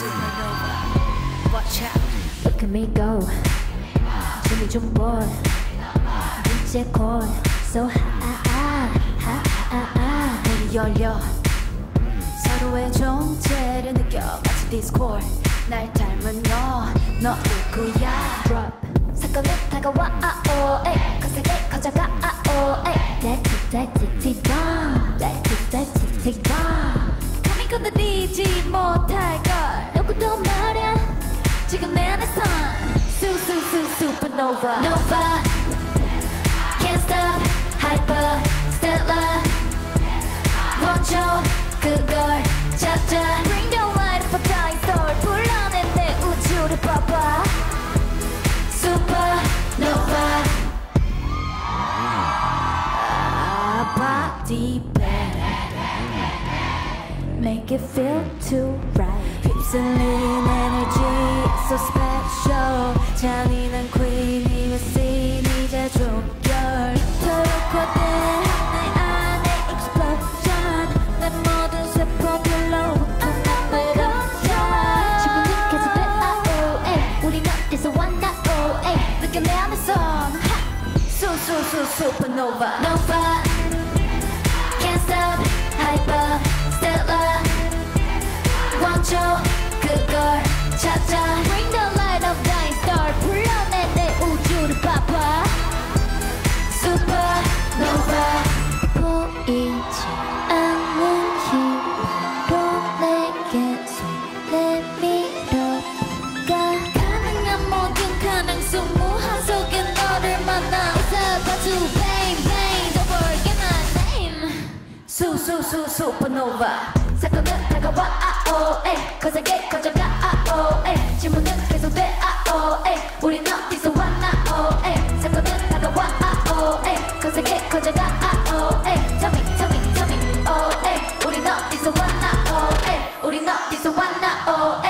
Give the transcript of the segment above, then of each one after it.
Watch out. Look at me go. 준비 좀 boy. 이제 콜. So 문이 열려. 서로의 존재를 느껴 마치 디스코드. 날 닮은 너 누구야? Drop. 사건은 다가와. 거세게 커져가. 감히 건드리지 못할 걸 누구도 말야. 지금 내 안에선 supernova. Nova. Can't stop. Hyper. Stellar. 원조 그걸 찾아. Bring the light of a dying star. 불러내 내 우주를 봐봐. Supernova. Body bag. Make it feel too right. 휩쓸린 energy so special. 잔인한 queen이며 scene 이제 종결. 토록화된 내 안에 explosion. 내 모든 세포 불러오고 날 걷자. 지금 느껴져 돼. 우린 어디서 왔나 느껴 내 안에선 supernova. Nova. Can't stop. Hyper. Stellar. 원조 그걸 찾아. Bring the light of dying star. 불러내 내 우주를 봐봐. Supernova. 보이지 않는 힘으로 내게 손 내밀어가. 가능한 모든 가능성 무한 속에 너를 만나. 웃어봐줘 bang bang. Don't forget my name. Supernova. 사건은 다가와. 거세게 커져가. 질문은 계속돼. 우린 어디서 왔나. 사건은 다가와. 거세게 커져가. Tell me. 우린 어디서 왔나. 우린 어디서 왔나.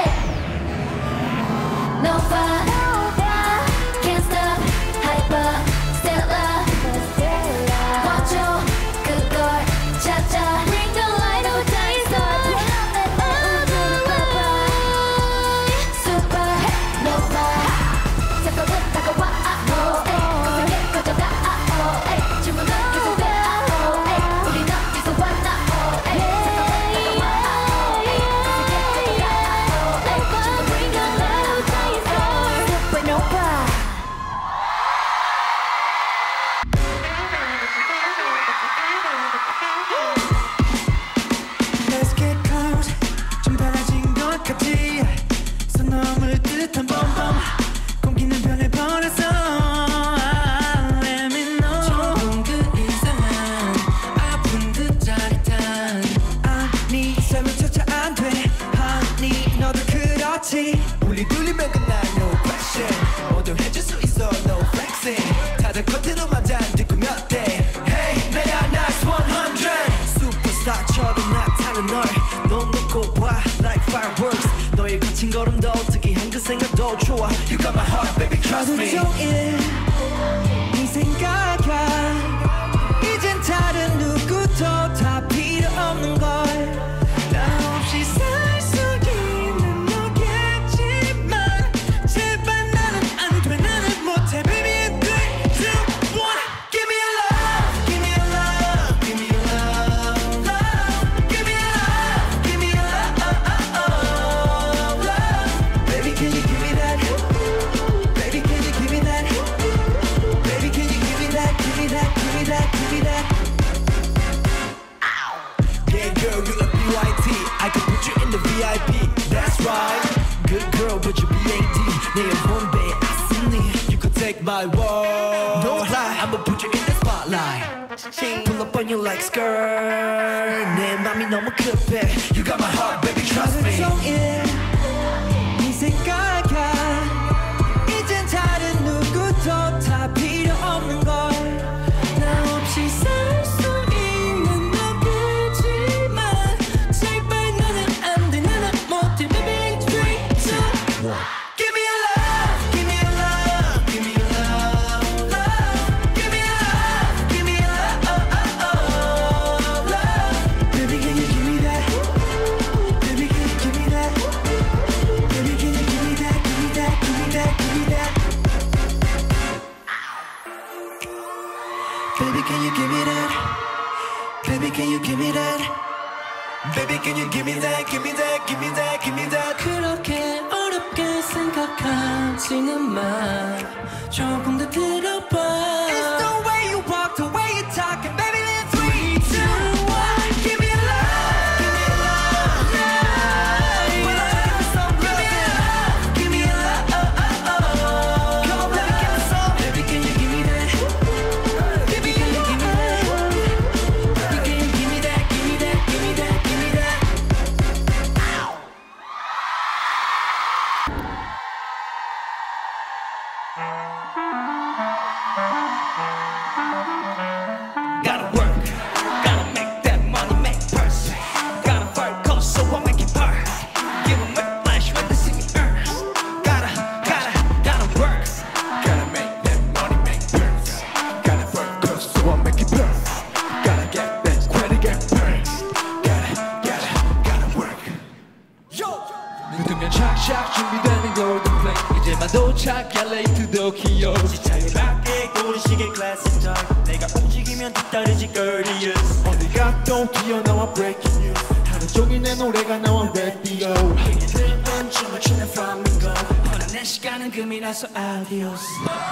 Nova. Can't stop. Hyper. Stellar. 원조 그걸 찾아. Bring the light of dying star. Supernova. 사건은 다가와. 거세게 커져가. 질문은 계속돼. 우린 어디서 왔나. 사건은 다가와. 거세게 커져가. Bring the light of dying star. Supernova. Let's get close. 좀 달라진 것 같지. 손 넘을 듯한 봄봄. 공기는 변해버렸어. Let me know. 조금 그 이상한 아픈 듯 짜릿한. 아니 삶을 쫓아 안 돼. Honey 너도 그렇지. 우리 둘이면 끝나 no question. 모두 해줄 수 있어 no flexing. 다들 컨텐츠만 잘 듣고 몇 대. Hey 내가 nice 100. superstar처럼 나타난 널 놓고 봐 like fireworks. 너의 거친 걸음도 특이한 그 생각도 좋아. You got my heart baby trust me. 하루 종일 네 생각야. 이젠 다른 누구도 다 필요 없는 걸. 나 없이 살 수 있는 너겠지만 제발 나는 안 돼. 나는 못해 baby. 3, 2, 1. Give me your love. Give me your love. Give me your love. Love. Give me your love. Give me your love. Love. Baby can you give me that? Baby can you give me that? Baby can you give me that? Give me that. Give me that. Give me that. Yeah girl you a BYT. I can put you in the VIP. That's right. Good girl but you BAD. 내 몸배 아스니. You could take my word. Don't lie. I'ma put you in the spotlight. Pull up on you like skirt. 내 맘이 너무 급해. You got my heart baby trust me. 하루 종일 네 생각야. 이젠 다른 누구도 다 필요 없는 걸. 나 없이 살 수 있는 너겠지만 제발 나는 안 돼. 나는 못해 baby. 3, 2, 1. Give me your love. Give me your love. Give me your love. Love. Give me your love. Give me your love. Love. Baby can you give me that? Baby can you give me that? that? Baby, can you give me that? Baby, can you give me that? Give me that, give me that, give me that. 그렇게 어렵게 생각하지는 마. 조금 더 들어봐. It's the way you walk, the way you talk, and baby, let's 3, 2, 1. Give me love, give me love, yeah. When I give me some love, give me love, Come on, baby, give me some. Baby, can you give me that? Baby, can you give me that? Baby, can you give me that? Give me that, give me that, give me that. Gotta work, gotta make that money, make purse. Gotta work, so I make it purr. Give 'em whiplash when they see me earn. Gotta work. Gotta make that money, make purse. Gotta work, so I make it purr. Gotta get that credit, get purr. Gotta work. Yo! 눈뜨면 착착 준비되는 golden plane. 이제만 도착 LA to Tokyo. 지차에 맞게 고르시계 classic time. 내가 움직이면 뒤따르지 courteous. 어디 가도 튀어나와 breaking news. 하루 종일 내 노래가 나와 radio. 들던 춤을 추는 flamingo. 허나 내 시간은 금이라서 adios.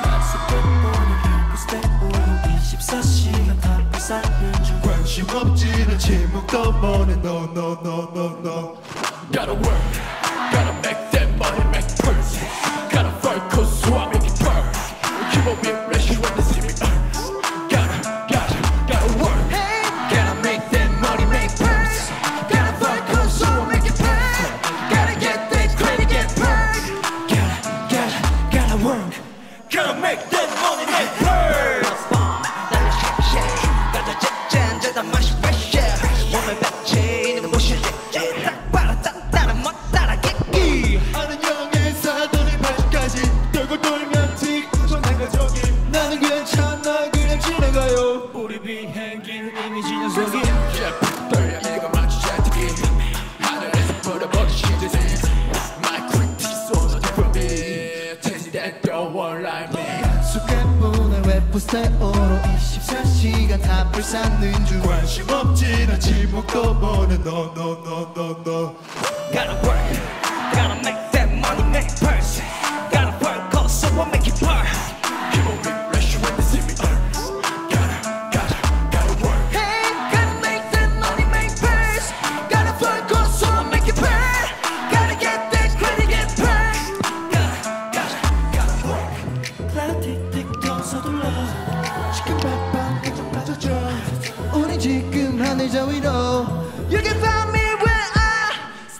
step on 24시간 다 쌓는 중. 관심 없지는 침묵도 보내 no no no no no. Gotta work, gotta make that money, make purse. Gotta focus, so I make it burn. Keep on being fresh when they see me earn. Gotta work. Gotta make that money, make purse. Gotta focus, so I make it burn. Gotta get that credit, get burned. Gotta work. Gotta make that money, make purse. 나를 shake. 가자 짠짠 맛이 fresh. 몸에 배치 있는 모션. 딱 봐라 따라 멋 따라겠기. 아는 영의 사돈이 80까지 돌고 돌면 뒤져 나가저기. 나는 괜찮아 그냥 지나가요. 우리 비행기는 이미 진영속이. 떨려 내가 맞추지 않게. 하늘에서 벌어버린 시대지. My critics all from me. Tell me that don't want like me. 수갑보다 웹포스터로 24시간 다 불사는 중. 관심 없지는 침묵도 보내 no no no no no. Gotta work. Gotta make that money, make purse. Gotta work, so I make it purr. Keep on being fresh when they see me earn. Gotta work. Gotta make that money, make purse. Gotta work, so I make it purr. Gotta get that credit, get purr. Gotta work. 클라우드 틱틱 더 서둘러. 지금 바빠 좀 빠져줘. 우리 지금 하늘 저 위로. You can find me where I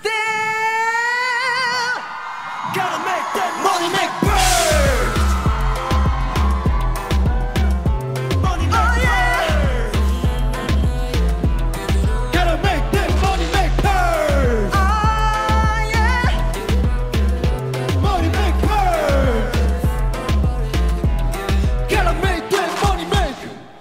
stand. Gotta make that money, make purse. Money, make purse. Gotta make that money make purse. Oh yeah. Money make purse. Gotta make that money make.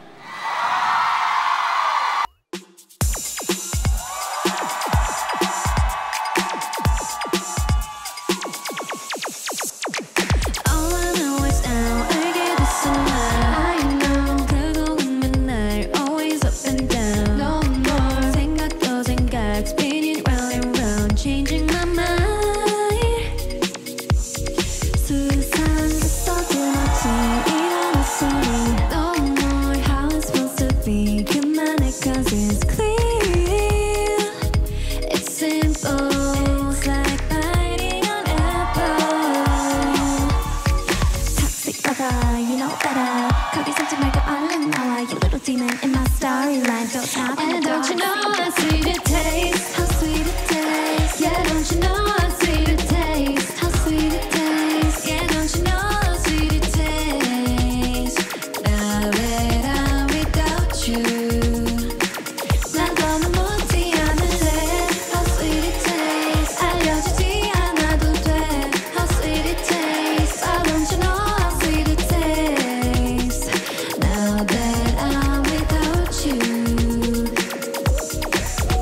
All I know is now 알게 됐어 나 I know 그동안 맨날 always up and down No more 생각도 생각 spinning round and round changing my mind 수상했어 들었지 이런 소리 No more how it's supposed to be 그만해 cause it's clear It's simple It's like biting on apple Toxic lover, you know better. 거기 서지 말고 얼른 나와. You little demon in my storyline. Don't stop and don't you know how sweet it tastes? How sweet it tastes? Yeah, don't you know how sweet it tastes? How sweet it tastes? Yeah, don't you know how sweet it tastes? Now that I'm without you, 난 더는 묻지 않을래. How sweet it tastes? 알려주지 않아도 돼. How sweet it tastes? I want you know how sweet it tastes. Now that I'm without you.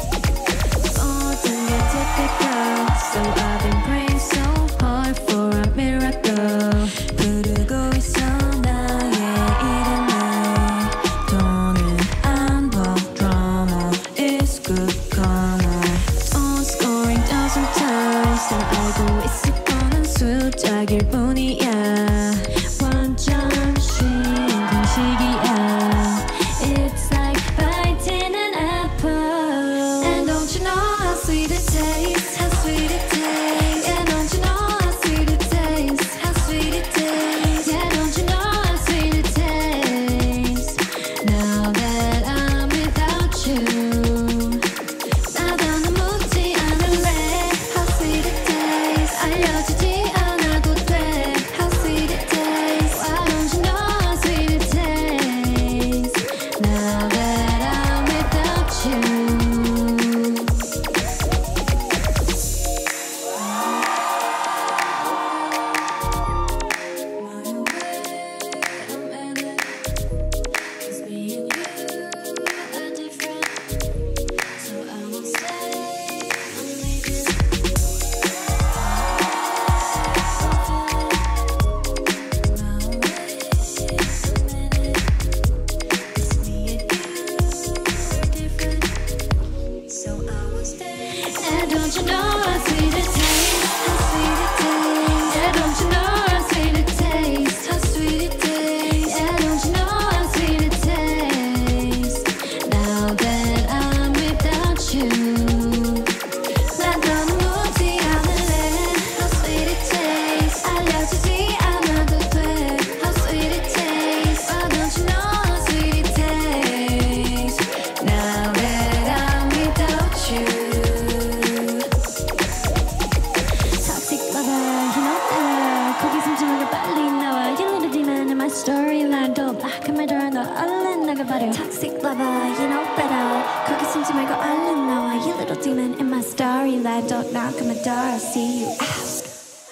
demon in my storyline. Don't knock on my door, I'll see you out.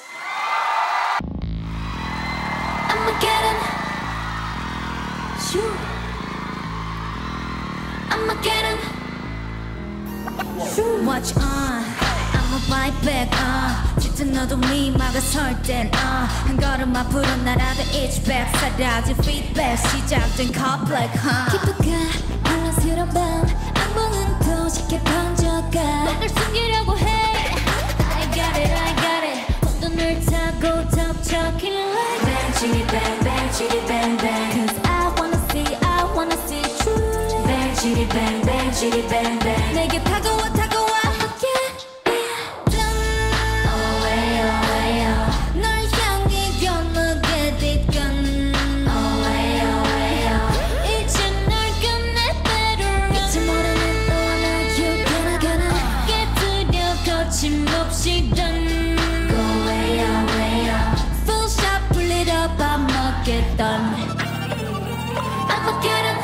Armageddon. Shoot. Armageddon. Watch on, I'ma fight back. 짙은 어둠이 막아설 땐 한 걸음 앞으로 날아도 each back. 사라진 feedback 시작된 complex. 기쁘게 혼란스러운 밤 악몽은 더 쉽게 번져가. 널 숨기려고 해. I got it, I got it. 혼돈을 타고 덮쳐killing like bang, chitty bang, bang, chitty bang, bang. Cause I wanna see truly. Bang, chitty bang, bang, chitty bang, bang. 내게 다가와 거침없이 done. Go way out, way out. Full shot, pull it up, I'ma get done. I'ma get him.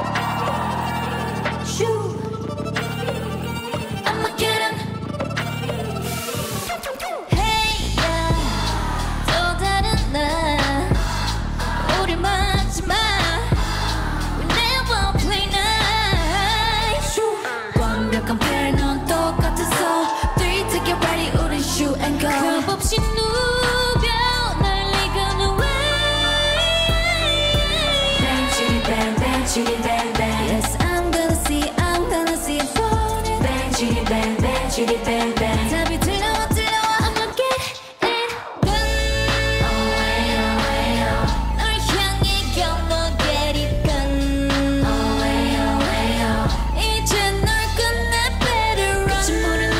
Shoot. I'ma get him. Hey, yeah. 또 다른 날 우리 마지막. We never play nice. 완벽한 패널 똑같아서 get ready, 우린 shoot and go. 겁 없이 누벼 날리고는 way. Bang, chitty bang, bang, chitty bang, bang. Yes, I'm gonna see it falling. Bang, chitty bang, bang, chitty bang, bang. 답이 들려와 I'ma get it done. Oh way, oh way, oh. 널 향해 I'ma get it done. Oh way, oh way, oh. 이제 널 끝내 better run.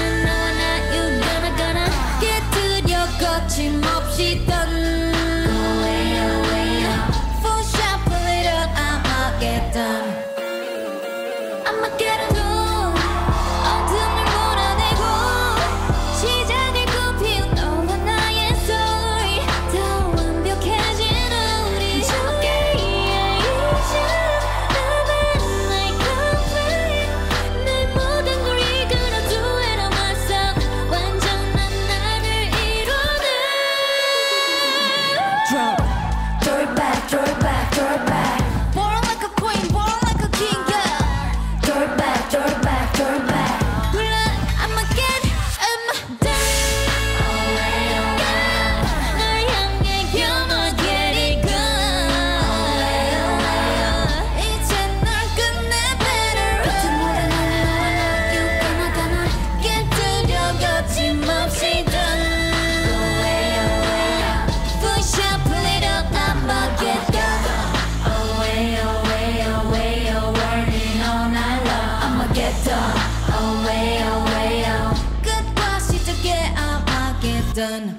거침없이 done. Go way out, way out. Full shot, pull it up, I'ma get done. I'ma get it done. 어둠을 몰아내고 시작을 굽힌 너와 나의 story. 더 완벽해진 우리 저게 이제 나만 나의 complete. 내 모든 걸 이끌어도 it on myself. 완전한 나를 throw it back, throw it back, throw it back. Born like a queen, born like a king, yeah. Throw it back, throw it back, throw it back. I'ma get done. Oh way, oh way. 널 향해 I'ma get it gone. Oh way, oh way. 이제 널 끝내 better. 끝은 모든 너와 나 you gonna get 드려 거침없이 done. Go way, oh way. Full shot, pull it up, I'ma get done. Oh way, oh way, oh way, oh, burning all night long. I'ma get done. Oh way, oh. 끝과 시작에 I'ma get done.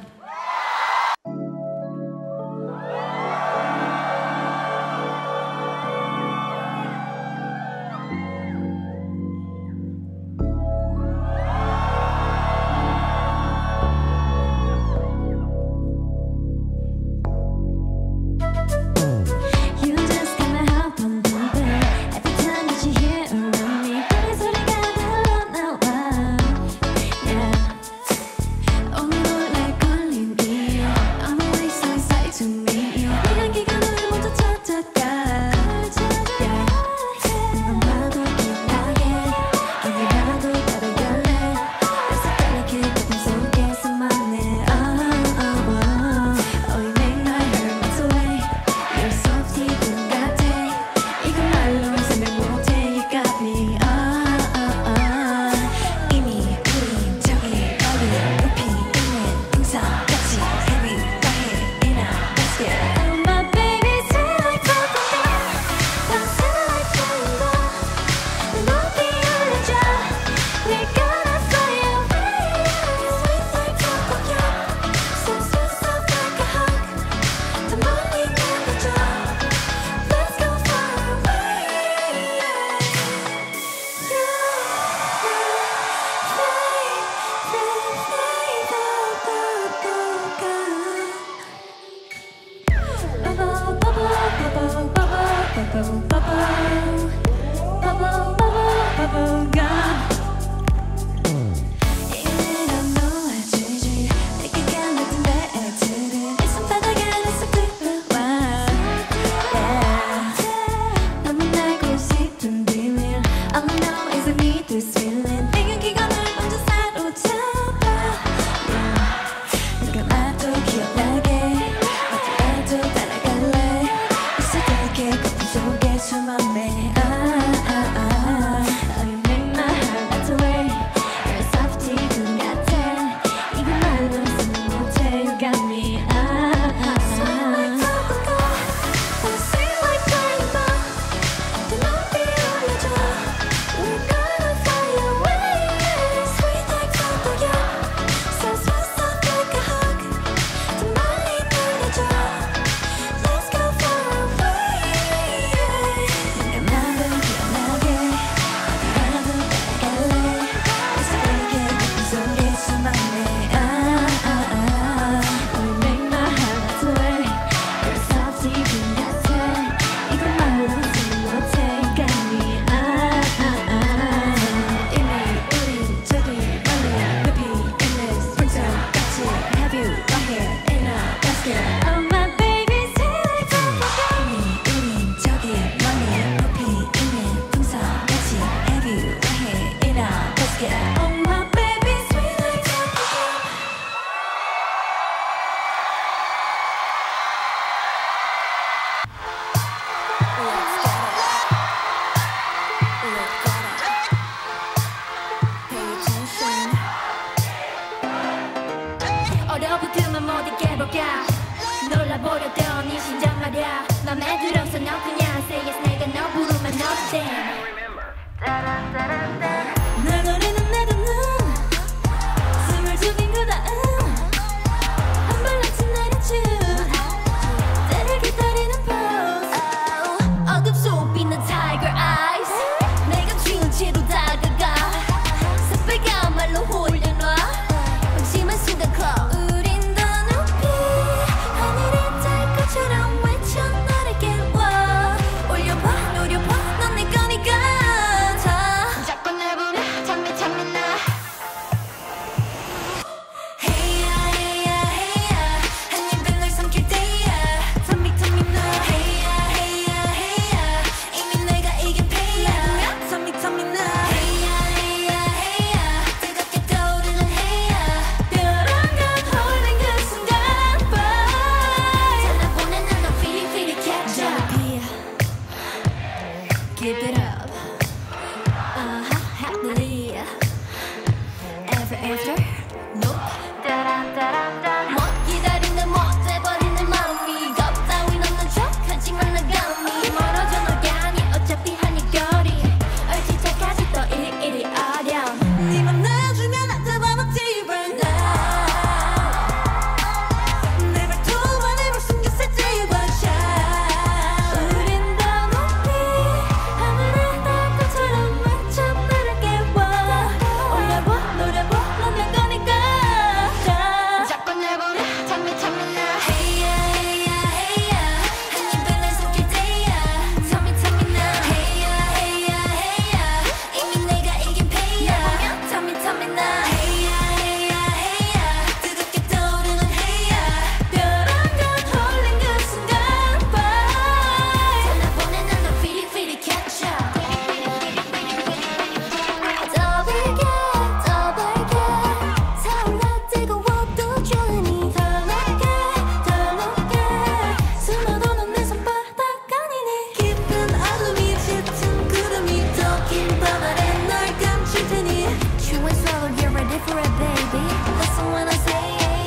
You just got my heart pumping, babe. Every time that you hear around me, 내 소리가 흘러나와. Yeah. 오늘 올라갈 걸로 All I know is I need this feeling. 내겐 기간을 먼저 사로잡아. 네가 나도 기억나게 어디에도 따라갈래. 익숙하게 커피 속에 숨었네. You make my heart melt away. You're a softie 그 같아. 이거 말로 쓰는 못해. You got me. Sweet like cocoa, sweet like rainbow. 내 눈빛 올려줘. We're gonna fly away. Sweet like cocoa, so soft like a hug. 더 멀리 날려줘. Let's go far away. 네가 나를 기억나게 어디라도 따라갈래. 익숙하게 커피 속에 숨었네. You make my heart melt away. You're a softie 그 같아. 이거 말로 쓰는 못해. You got me. 이미 우린 저기 멀리 높이 있는 springtime 같이. Have you right here in a basket? Oh my baby, sweet like cocoa. 이미 우린 저기 멀리 높이 있는 풍선 같이. Have you right here in a basket? Oh my baby, sweet like cocoa. 얼어붙으면 못 잊게볼까. 놀라버렸던 이 심장 말야. 맘에 들어서 너 그냥 say yes. 내가 너 부르면 너 stand. 널 노리는 내 두 눈. 숨을 죽인 그 다음 한 발같이 내려준 때를 기다리는 pose. 어둠 속 빛난 tiger eyes. 내가 쥐은 채로 다가가. 새빨간 말로 홀려놔. 방심한 순간 close. 우린 더 높이 하늘에 닿을 것처럼 외쳐 너를 깨워. 올려봐 노려봐 넌 내 거니까. 다 자꾸 날 부르 참미 참미 나. Hey ya hey ya hey ya. 한 입에 널 삼킬 때야. Tell me 나. Hey ya hey ya hey ya. 이미 내가 이긴 패야. Tell me 나. Hey ya hey ya hey ya. 뜨겁게 떠오르는 hey ya. 벼랑간 홀린 그 순간 boy. 전화보낸 널 feel it catch up. Keep it up. Happily ever after. Nope. 못 기다리는 못 돼버리는 마음이 겁 따윈 없는 척하지 말라 감히. 멀어져 너가 아니 어차피 한입거리. 얼티차까지 또 이리 어려. 네맘 내주면 안 잡아먹 deeper now. 내 발톱 안에 뭘 숨겼을지 one shot. 우린 더 높이 하늘에 닿을 것처럼 외쳐 너를 깨워. 올려봐 노려봐 넌 내 거니까. 다 자꾸 날 부르 참미 참미 나. Hey ya hey ya hey ya. 한 입에 날 삼킬 때야. Tell me 나. Hey ya hey ya hey ya. 이미 내가 이긴 패야. Tell me 나. Hey ya hey ya hey ya. 뜨겁게 떠오르는 hey ya. 벼랑간 홀린 그 순간 boy. 전화보낸 널 feel it catch up. 더 밝게 타올라 뜨거워도 좋으니. 더 높게 숨어도 넌 내 손바닥 아니니. 깊은 어둠이 짙은 구름이 더 긴 밤 아래 널 감출 테니. Chew and swallow you're ready for it baby. Listen when I say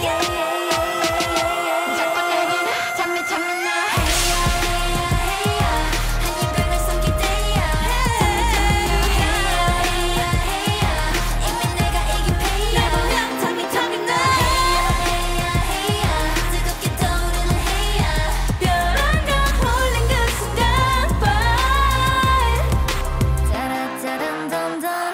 자꾸 날 부르 참미 나. Hey ya hey ya hey ya. 한 입에 날 삼킬 때야. Hey ya hey ya hey ya. 이미 내가 이긴 패야. Tell me 나. Hey ya hey ya. 뜨겁게 떠오르는 hey ya. 벼랑간 홀린 그 순간 boy. 따라따란단단.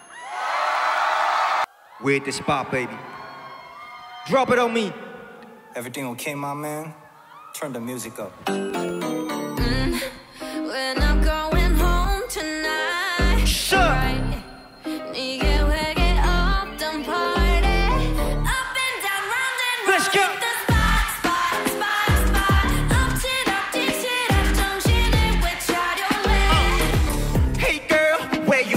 We at the spot, baby. Drop it on me. Everything okay, my man? Turn the music up. When I'm going home tonight. Sure. 네게 회개 없던 party. Up and down, round and round. Let's go. The spot. 엎치락 뒤치락 정신을 왜 차려래. Hey girl, where you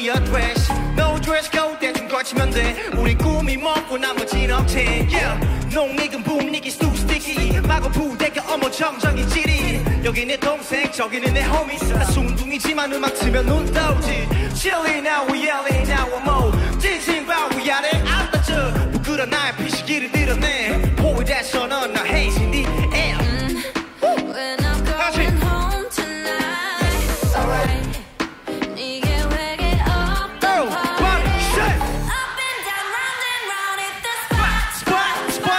be a dress No dress code 대충 거치면 돼 우리 꿈이 먹고 나머지는 업체 yeah. 농익은 분위기 스틱이 마구 부대껴 어머 정정이 지리 여기 내 동생 저기는 내 homies 나 순둥이지만 음악 틀면 눈 떠오지 Chilling now we yelling now we're more 찡찡 봐 위아래 안 다쳐 부끄러 나의 피시기를 드러내 포위돼서 넌 나 haze in the air When I'm going home tonight alright 네게 회개 up the party Up and down round and round hit the spot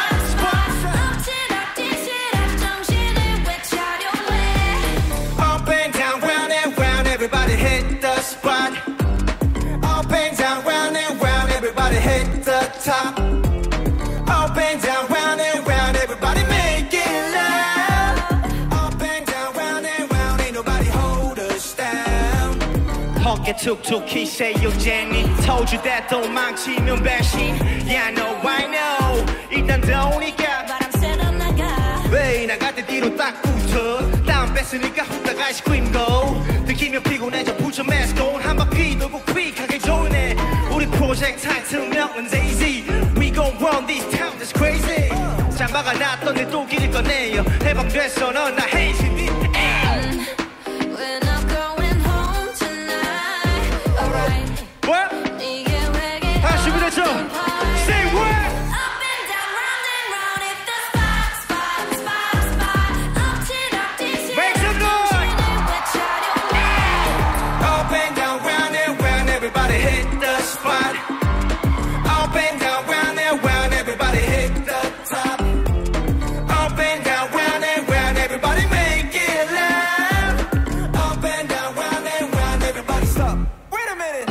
엎치락 뒤치락 정신을 되찾려내 Up and down round and round everybody hit the spot Up and down round and round everybody hit the top Up and down round and round everybody make it loud Up and down round and round ain't nobody hold us down 헛게 툭툭히 say you Jenny Told you that 돈 망치면 배신 Yeah I know 일단 더우니까 바람 쐬러 나가 왜 나갈 때 뒤로 딱 붙어 땀 뺐으니까 후딱 아이스크림 go 들키면 피곤해져 부처 마스크 한 바퀴 돌고 퀵하게 조인해 우리 프로젝트 타이틀명은 Daisy We gon' run this town that's crazy 잠바가 났던 내 또 길을 꺼내요 해방됐어 넌 나 haze in the air When I'm going home tonight alright What? 네게 회개 up 준비됐죠? the party Say what? Up and down round and round hit the spot 엎치락 뒤치락 Make some noise! 정신을 되찾려내 Up and down round and round everybody hit the spot Up and down round and round everybody hit the top Up and down round and round everybody make it loud Up and down round and round everybody stop Wait a minute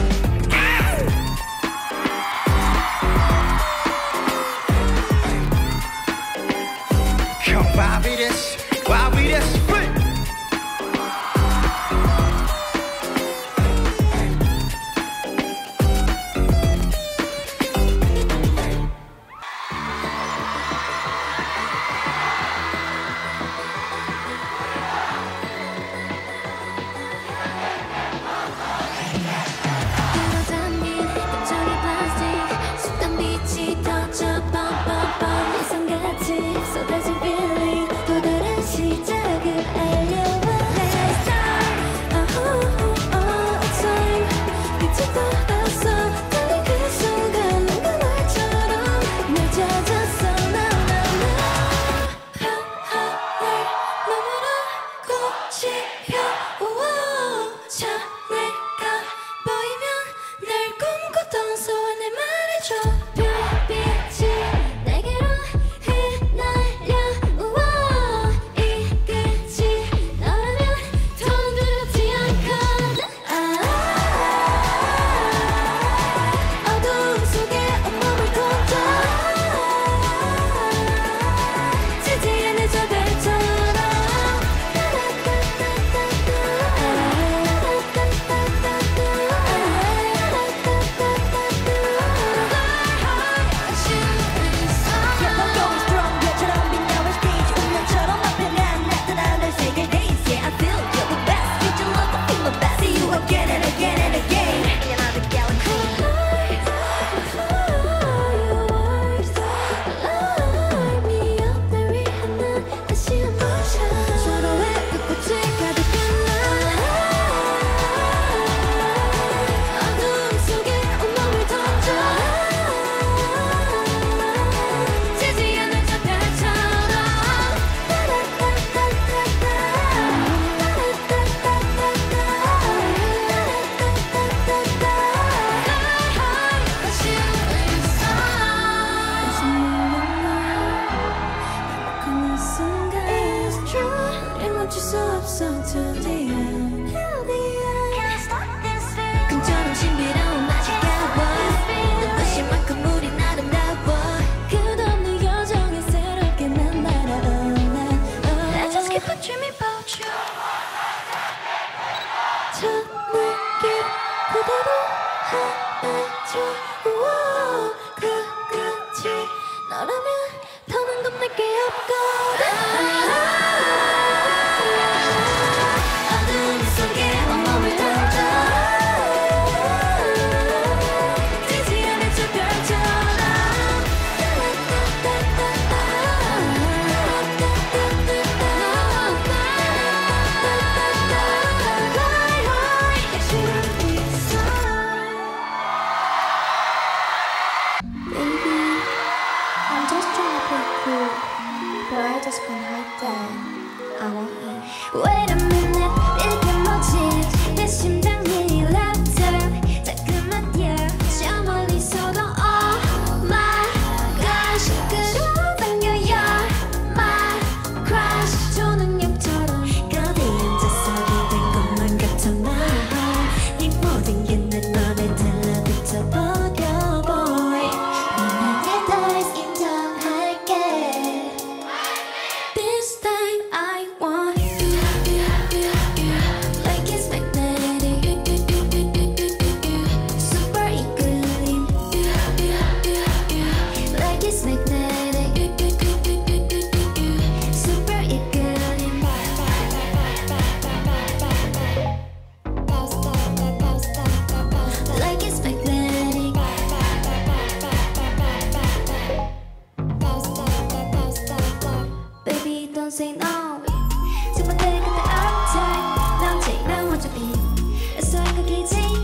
Come Bobby this free 끌어당긴 끈적이 플라스틱 숱한 빛이 터져 뻔뻔뻔 이성같이 쏟아진 feeling 또 다른 시작을 알려봐 Let's start time 빛이 떠났어 달린 그 순간 누가 말처럼 날 찾았어 나나나 하늘 너무나 꽃이 펴 자 내가 보이면 날 꿈꾸던 소원을 말해줘 별빛이 내게로 흩날려 이 끝이 너라면 더 두렵지 않거든 어두움 속에 온몸을 던져 지지 않는 저 별처럼 Again and again and again. Another galaxy. Light me up, 날 위한 난 다시 한번 샷. 서로의 불꽃이 가득한 날. 어두움 속에 온몸을 던져. 지지 않는 저 별처럼. To the end. 꿈처럼 신비로운 magical 눈부신 만큼 우린 아름다워 끝없는 여정에 새롭게 난 날아올라 Let's just keep on dreaming about you 첫 느낌 그대로 해줘 그 끝이 너라면 더는 겁낼게 없거든 어둠 속에 온몸을 던져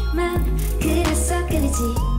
맘 그래서 끌리지